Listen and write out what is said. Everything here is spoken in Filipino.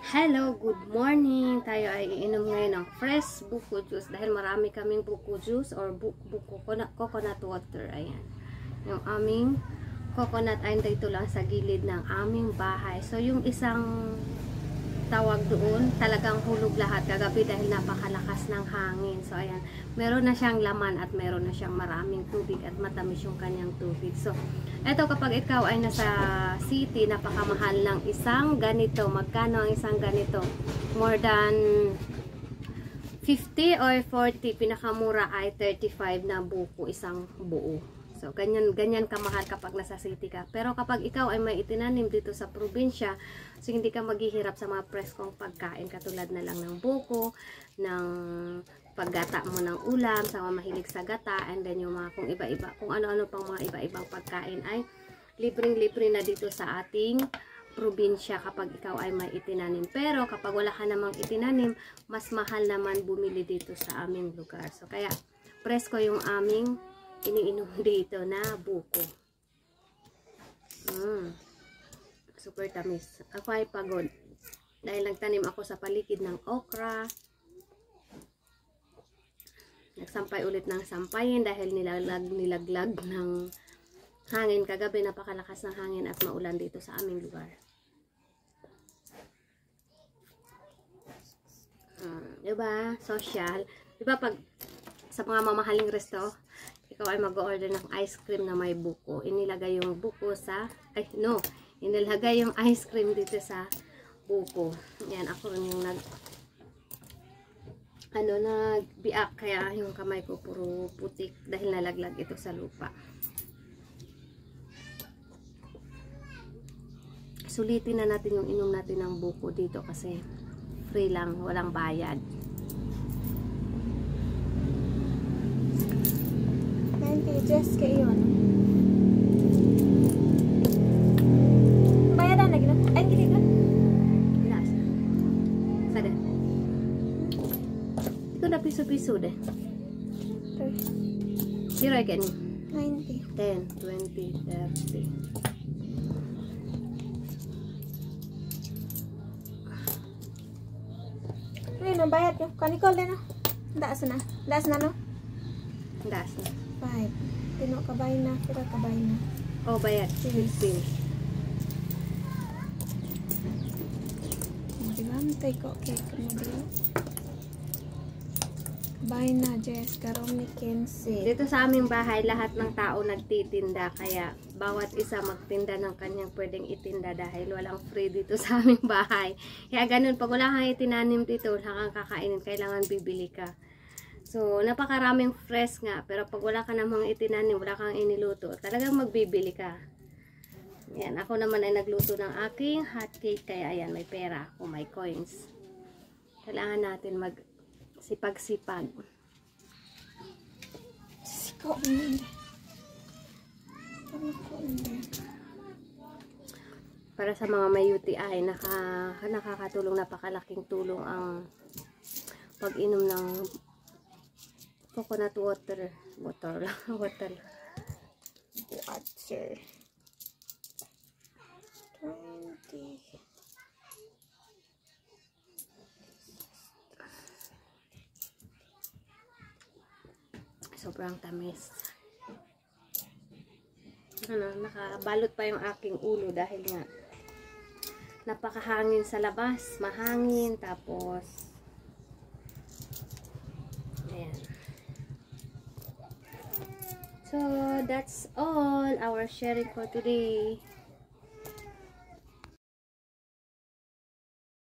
Hello, good morning. Tayo ay iinom ngayon ng fresh buko juice dahil marami kaming buko juice or coconut water. Ayan. Yung aming coconut ay dito lang sa gilid ng aming bahay. So, yung isang tawag doon, talagang hulog lahat kagabi dahil napakalakas ng hangin. So, ayan. Meron na siyang laman at meron na siyang maraming tubig at matamis yung kanyang tubig. So, eto kapag ikaw ay nasa city, napakamahal ng isang ganito. Magkano ang isang ganito? More than 50 or 40. Pinakamura ay 35 na buko, isang buo. So, ganyan kamahal kapag nasa city ka. Pero kapag ikaw ay may itinanim dito sa probinsya, so hindi ka maghihirap sa mga preskong pagkain katulad na lang ng buko, ng paggata mo ng ulam, sa mga mahilig sa gata, and then yung mga kung ano-ano pang mga iba-ibang pagkain ay libreng-libre na dito sa ating probinsya kapag ikaw ay may itinanim. Pero kapag wala ka namang itinanim, mas mahal naman bumili dito sa aming lugar. So, kaya presko yung aming iniinom dito na buko. Super tamis. Ako ay pagod dahil nagtanim ako sa paligid ng okra. Nagsampay ulit ng sampayin dahil nilaglag ng hangin kagabi. Napakalakas ng hangin at maulan dito sa aming lugar. Diba? Social. Diba pag sa mga mamahaling resto, ikaw ay mag-order ng ice cream na may buko. Inilagay yung buko sa, inilagay yung ice cream dito sa buko. Yan, ako rin yung nagbiak, kaya yung kamay ko puro putik dahil nalaglag ito sa lupa. Sulitin na natin yung inom natin ng buko dito kasi free lang, walang bayad. Just kayo ano. Bayaran lagi na. Ay, gini ka. Bilas. Sada. Ito na piso-piso deh. Zero again. 90. 10, 20, 30. Ayun, ang bayad nyo. Kanikol din no. Daas na. Daas na no? Das na. 5. Tino kabay na. Pira kabay na. Oh, bayad. 15. Magigantay ko. Okay, kumagin. Kabay na, Jess. Karong ni Kenzie. Dito sa aming bahay, lahat ng tao nagtitinda. Kaya, bawat isa magtinda ng kanyang pwedeng itinda dahil walang free dito sa aming bahay. Kaya ganun, pag wala kang itinanim dito, wala kang kakainin, kailangan bibili ka. So, napakaraming fresh nga. Pero pag wala ka namang itinanim, wala kang iniluto, talagang magbibili ka. Yan, ako naman ay nagluto ng aking hot cake. Kaya ayan, may pera o may coins. Kailangan natin magsipag-sipag. Siko hindi. Para sa mga may UTI, nakakatulong, napakalaking tulong ang pag-inom ng coconut water. Water. Water. 20. Sobrang tamis. Nakabalot pa yung aking ulo dahil nga napakahangin sa labas. Mahangin. Tapos ayan. So, that's all our sharing for today.